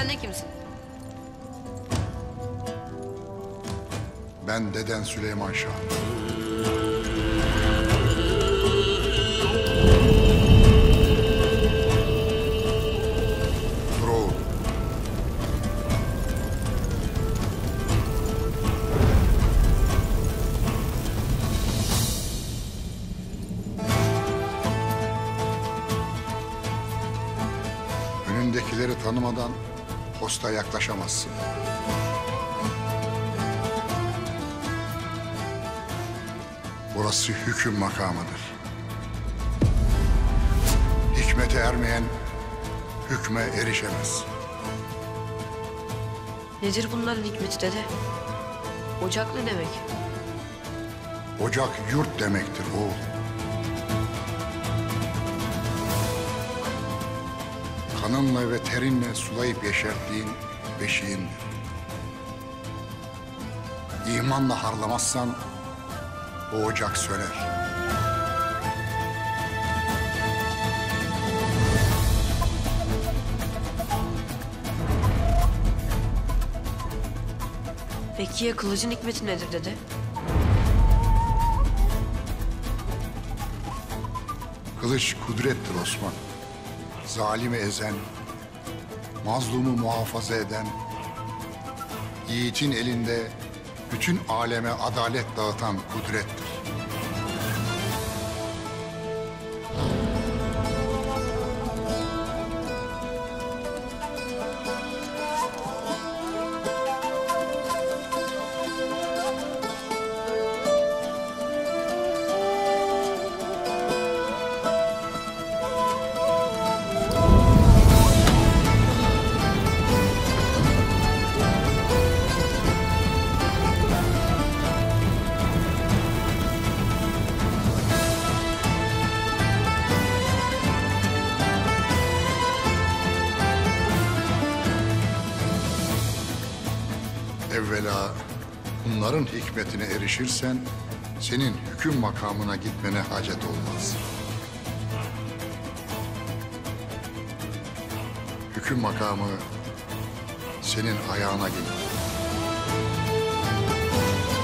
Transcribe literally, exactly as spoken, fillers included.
Sen de kimsin? Ben deden Süleyman Şah. Dur oğul. Önündekileri tanımadan posta yaklaşamazsın. Burası hüküm makamıdır. Hikmete ermeyen hükme erişemez. Nedir bunların hikmeti dede? Ocak ne demek? Ocak yurt demektir oğul. Kanınla ve terinle sulayıp yeşerttiğin beşiğindir. İmanla harlamazsan o ocak söner. Peki ya kılıcın hikmeti nedir dede? Kılıç kudrettir Osman. Zalimi ezen, mazlumu muhafaza eden, yiğitin elinde bütün aleme adalet dağıtan kudrettir. Evvela bunların hikmetine erişirsen senin hüküm makamına gitmene hacet olmaz. Hüküm makamı senin ayağına gelir.